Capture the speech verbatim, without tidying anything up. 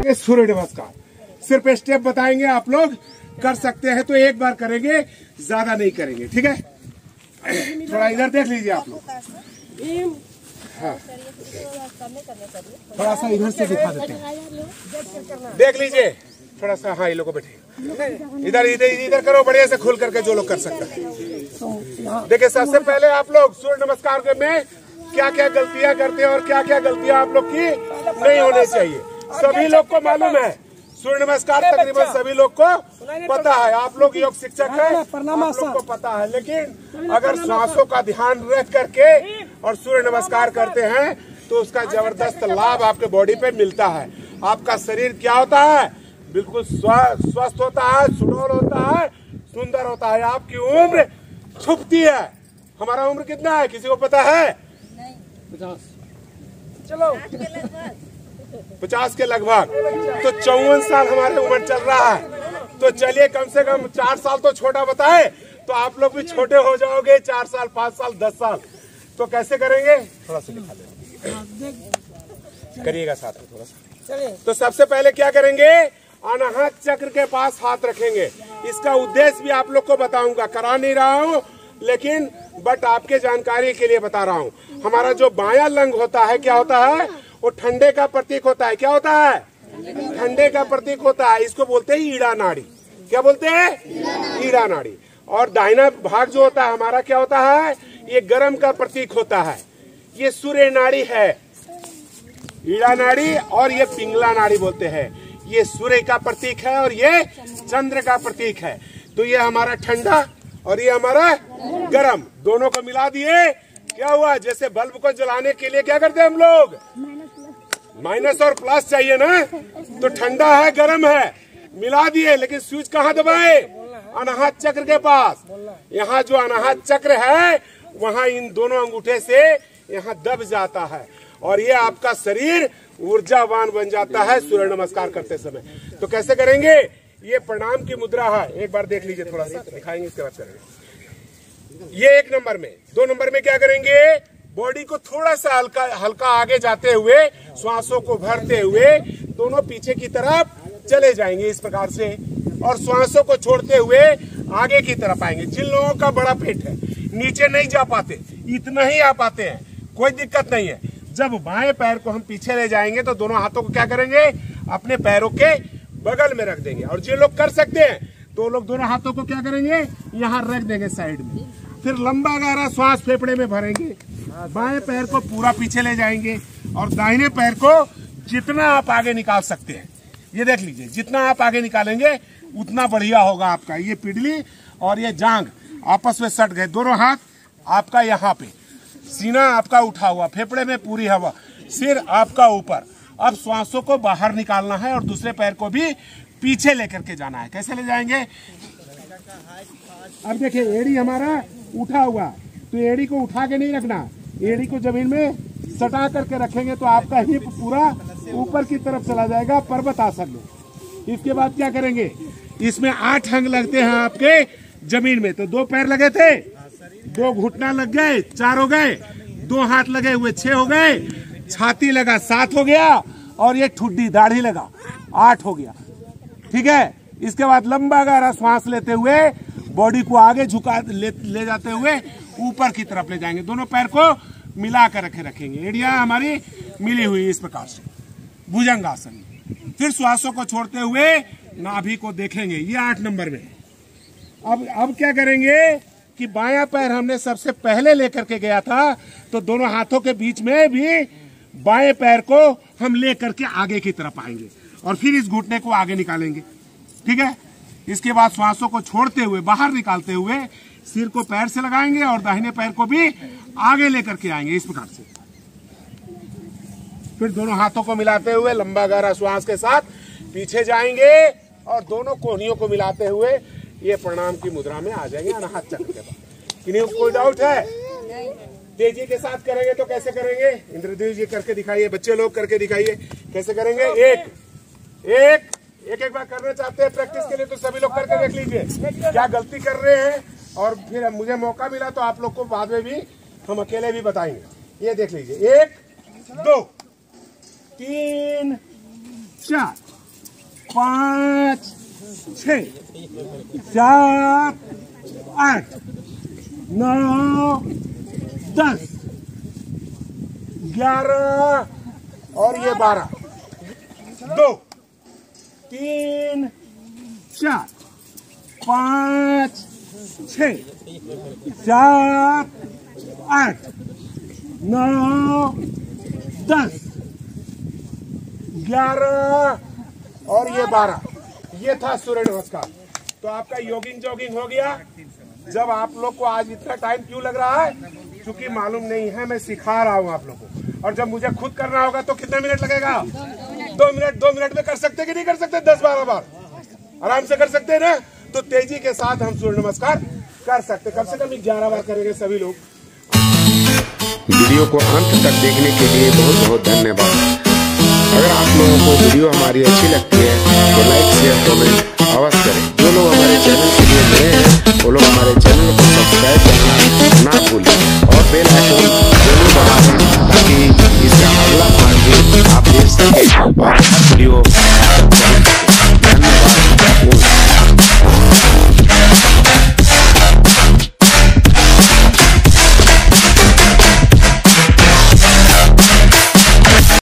पे सूर्य नमस्कार। सिर्फ स्टेप बताएंगे, आप लोग कर सकते हैं तो एक बार करेंगे, ज्यादा नहीं करेंगे, ठीक है। थोड़ा इधर देख लीजिए आप लोग, हाँ थोड़ा सा इधर से दिखा देते हैं, देख लीजिए थोड़ा सा। हाँ ये लोग बैठे इधर इधर इधर करो, बढ़िया से खुल करके जो लोग कर सकते हैं। देखिए सबसे पहले आप लोग सूर्य नमस्कार में क्या क्या गलतियां करते हैं और क्या क्या गलतियां आप लोग की नहीं होनी चाहिए, सभी लोग को मालूम है। सूर्य नमस्कार तकरीबन सभी लोग को पता है, आप लोग योग शिक्षक है, आप लोग को पता है। लेकिन अगर श्वासों का ध्यान रख करके और सूर्य नमस्कार करते हैं तो उसका जबरदस्त लाभ आपके बॉडी पे मिलता है। आपका शरीर क्या होता है, बिल्कुल स्वस्थ होता है, सुडौल होता है, सुंदर होता है। आपकी उम्र छुपती है। हमारा उम्र कितना है किसी को पता है? पचास, चलो पचास के लगभग, तो चौवन साल हमारे उम्र चल रहा है। तो चलिए कम से कम चार साल तो छोटा बताए तो आप लोग भी छोटे हो जाओगे, चार साल, पाँच साल, दस साल। तो कैसे करेंगे, थोड़ा सा दिखा दे, करिएगा साथ में थोड़ा सा। तो सबसे पहले क्या करेंगे, अनाहत चक्र के पास हाथ रखेंगे। इसका उद्देश्य भी आप लोग को बताऊंगा, करा नहीं रहा हूँ लेकिन बट आपके जानकारी के लिए बता रहा हूँ। हमारा जो बायां लंग होता है क्या होता है, वो ठंडे का प्रतीक होता है। क्या होता है, ठंडे का प्रतीक होता है। इसको बोलते हैं ईड़ा नाड़ी। क्या बोलते हैं, ईड़ा नाड़ी। और दाहिना भाग जो होता है हमारा क्या होता है, ये गर्म का प्रतीक होता है। ये सूर्य नाड़ी है, ईड़ा नाड़ी, और ये पिंगला नाड़ी बोलते हैं। ये सूर्य का प्रतीक है और ये चंद्र का प्रतीक है। तो ये हमारा ठंडा और ये हमारा गरम, दोनों को मिला दिए, क्या हुआ, जैसे बल्ब को जलाने के लिए क्या करते हैं हम लोग, माइनस और प्लस चाहिए ना। तो ठंडा है, गरम है, मिला दिए। लेकिन स्विच कहाँ दबाए, अनाहत चक्र के पास। यहाँ जो अनाहत चक्र है वहाँ इन दोनों अंगूठे से यहाँ दब जाता है और ये आपका शरीर ऊर्जावान बन जाता है सूर्य नमस्कार करते समय। तो कैसे करेंगे, ये प्रणाम की मुद्रा है, एक बार देख लीजिए, थोड़ा सा दिखाएंगे इसके बाद करेंगे। ये एक नंबर में। दो नंबर में क्या करेंगे, बॉडी को थोड़ा सा हल्का हल्का आगे जाते हुए, श्वासों को भरते हुए दोनों पीछे की तरफ चले जाएंगे इस प्रकार से, और श्वासों को छोड़ते हुए आगे की तरफ आएंगे। जिन लोगों का बड़ा पेट है, नीचे नहीं जा पाते, इतना ही आ पाते हैं, कोई दिक्कत नहीं है। जब बाएं पैर को हम पीछे ले जाएंगे तो दोनों हाथों को क्या करेंगे, अपने पैरों के बगल में रख देंगे। और जो लोग कर सकते हैं तो लोग दोनों हाथों को क्या करेंगे, यहाँ रख देंगे साइड में। फिर लंबा गहरा श्वास फेफड़े में भरेंगे, बाएं पैर को पूरा पीछे ले जाएंगे और दाहिने पैर को जितना आप आगे निकाल सकते हैं, ये देख लीजिए, जितना आप आगे निकालेंगे उतना बढ़िया होगा आपका। ये पिडली और ये जांग आपस में सट गए, दोनों हाथ आपका यहाँ पे, सीना आपका उठा हुआ, फेफड़े में पूरी हवा, सिर आपका ऊपर। अब श्वासों को बाहर निकालना है और दूसरे पैर को भी पीछे लेकर के जाना है। कैसे ले जाएंगे, अब देखिए एड़ी हमारा उठा हुआ, तो एड़ी को उठा के नहीं रखना, एड़ी को जमीन में सटा करके रखेंगे तो आपका हिप पूरा ऊपर की तरफ चला जाएगा, पर्वत आसन में। इसके बाद क्या करेंगे, इसमें आठ अंग लगते हैं आपके जमीन में। तो दो पैर लगे थे, दो घुटना लग गए, चार हो गए, दो हाथ लगे हुए छह हो गए, छाती लगा सात हो गया, और ये ठुड्डी दाढ़ी लगा आठ हो गया, ठीक है। इसके बाद लंबा गहरा श्वास लेते हुए बॉडी को आगे झुका ले, ले जाते हुए ऊपर की तरफ ले जाएंगे। दोनों पैर को मिला कर रखे रखेंगे, एड़ियां हमारी मिली हुई इस प्रकार से, भुजंगासन। फिर श्वासों को छोड़ते हुए नाभि को देखेंगे, ये आठ नंबर में। अब अब क्या करेंगे कि बायां पैर हमने सबसे पहले लेकर के गया था, तो दोनों हाथों के बीच में भी बाएं पैर को हम लेकर के आगे की तरफ आएंगे और फिर इस घुटने को आगे निकालेंगे, ठीक है। इसके बाद श्वासों को छोड़ते हुए बाहर निकालते हुए सिर को पैर से लगाएंगे और दाहिने पैर को भी आगे लेकर के आएंगे इस प्रकार से। फिर दोनों हाथों को मिलाते हुए लंबा गहरा श्वास के साथ पीछे जाएंगे और दोनों कोहनियों को मिलाते हुए ये प्रणाम की मुद्रा में आ जाएंगे, अनाहत चक्र के बाद। किन्हीं को कोई डाउट है? तेजी के साथ करेंगे तो कैसे करेंगे, इंद्रदेव जी करके दिखाइए, बच्चे लोग करके दिखाइए कैसे करेंगे। एक एक एक एक बार करना चाहते हैं प्रैक्टिस के लिए तो सभी लोग करके देख लीजिए क्या गलती कर रहे हैं, और फिर मुझे मौका मिला तो आप लोग को बाद में भी हम अकेले भी बताएंगे। ये देख लीजिए, एक दो तीन चार, पाँच, छः, सात, आठ, नौ, दस, ग्यारह और ये बारह, दो, तीन, चार, पाँच, छः, सात, आठ, नौ, दस, ग्यारह और ये बारह। ये था सूर्य नमस्कार। तो आपका योगिंग जॉगिंग हो गया। जब आप लोग को आज इतना टाइम क्यों लग रहा है, क्योंकि मालूम नहीं है, मैं सिखा रहा हूँ आप लोगों को। और जब मुझे खुद करना होगा तो कितने मिनट लगेगा? दो मिनट। दो मिनट में कर सकते कि नहीं कर सकते? दस बारह बार आराम से कर सकते हैं ना। तो तेजी के साथ हम सूर्य नमस्कार कर सकते, कम से कम ग्यारह बार करेंगे सभी लोग। वीडियो को अंत तक देखने के लिए बहुत बहुत धन्यवाद। अगर आप लोगों को वीडियो हमारी अच्छी लगती है तो लाइक शेयर कमेंट अवश्य करें। जो लोग हमारे चैनल के लिए नए हैं वो लोग हमारे चैनल को सब्सक्राइब करना ना भूलें और बेल आइकन जरूर दबा दें ताकि इसका अगला भाग भी आप देख सकें।